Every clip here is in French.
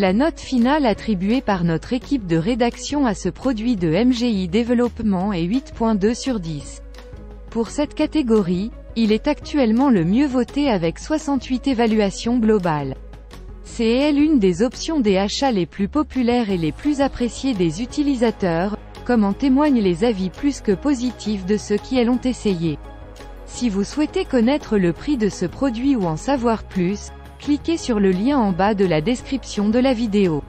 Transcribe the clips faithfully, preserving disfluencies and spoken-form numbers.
La note finale attribuée par notre équipe de rédaction à ce produit de M G I Développement est huit virgule deux sur dix. Pour cette catégorie, il est actuellement le mieux voté avec soixante-huit évaluations globales. C'est l'une des options des achats les plus populaires et les plus appréciées des utilisateurs, comme en témoignent les avis plus que positifs de ceux qui l'ont essayé. Si vous souhaitez connaître le prix de ce produit ou en savoir plus, cliquez sur le lien en bas de la description de la vidéo.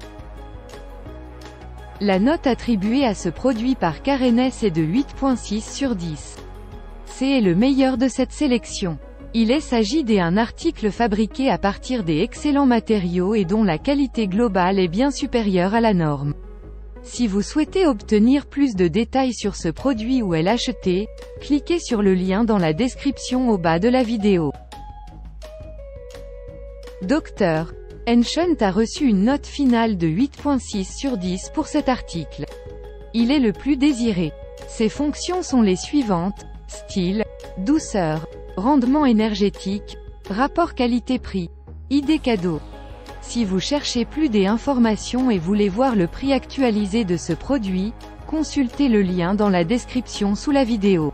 La note attribuée à ce produit par Carenes est de huit virgule six sur dix. C'est le meilleur de cette sélection. Il s'agit d'un article fabriqué à partir des excellents matériaux et dont la qualité globale est bien supérieure à la norme. Si vous souhaitez obtenir plus de détails sur ce produit ou l'acheter, cliquez sur le lien dans la description au bas de la vidéo. docteur Ancient a reçu une note finale de huit virgule six sur dix pour cet article. Il est le plus désiré. Ses fonctions sont les suivantes: style, douceur, rendement énergétique, rapport qualité-prix, idée cadeau. Si vous cherchez plus d'informations et voulez voir le prix actualisé de ce produit, consultez le lien dans la description sous la vidéo.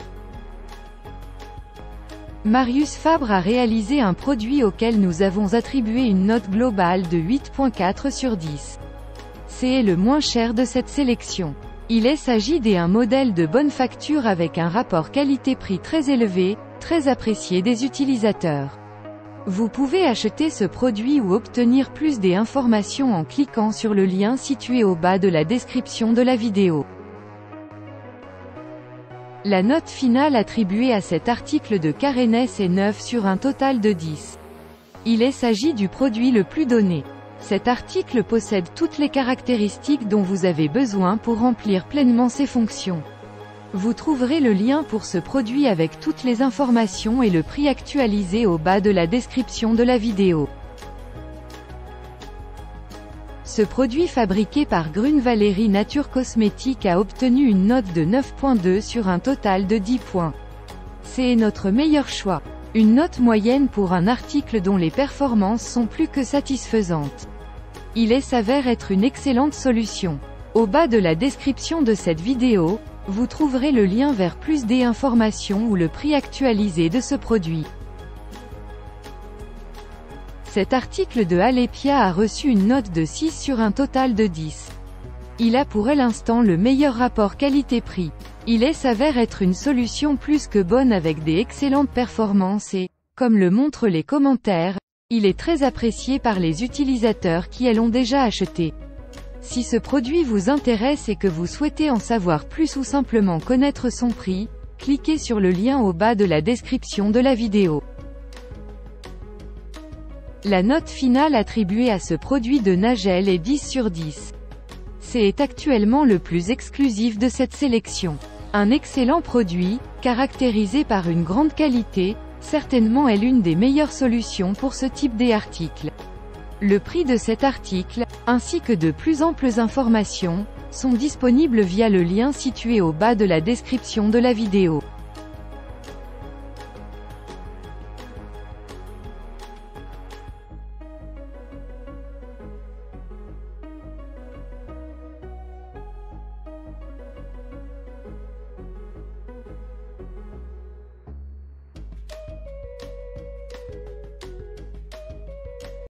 Marius Fabre a réalisé un produit auquel nous avons attribué une note globale de huit virgule quatre sur dix. C'est le moins cher de cette sélection. Il s'agit d'un modèle de bonne facture avec un rapport qualité-prix très élevé, très apprécié des utilisateurs. Vous pouvez acheter ce produit ou obtenir plus d'informations en cliquant sur le lien situé au bas de la description de la vidéo. La note finale attribuée à cet article de Carenes est neuf sur un total de dix. Il s'agit du produit le plus donné. Cet article possède toutes les caractéristiques dont vous avez besoin pour remplir pleinement ses fonctions. Vous trouverez le lien pour ce produit avec toutes les informations et le prix actualisé au bas de la description de la vidéo. Ce produit fabriqué par Grune Valérie Nature Cosmétique a obtenu une note de neuf virgule deux sur un total de dix points. C'est notre meilleur choix. Une note moyenne pour un article dont les performances sont plus que satisfaisantes. Il s'avère être une excellente solution. Au bas de la description de cette vidéo, vous trouverez le lien vers plus d'informations ou le prix actualisé de ce produit. Cet article de Alepia a reçu une note de six sur un total de dix. Il a pour l'instant le meilleur rapport qualité-prix. Il s'avère être une solution plus que bonne avec des excellentes performances et, comme le montrent les commentaires, il est très apprécié par les utilisateurs qui l'ont déjà acheté. Si ce produit vous intéresse et que vous souhaitez en savoir plus ou simplement connaître son prix, cliquez sur le lien au bas de la description de la vidéo. La note finale attribuée à ce produit de Nagel est dix sur dix. C'est actuellement le plus exclusif de cette sélection. Un excellent produit, caractérisé par une grande qualité, certainement est l'une des meilleures solutions pour ce type d'article. Le prix de cet article, ainsi que de plus amples informations, sont disponibles via le lien situé au bas de la description de la vidéo.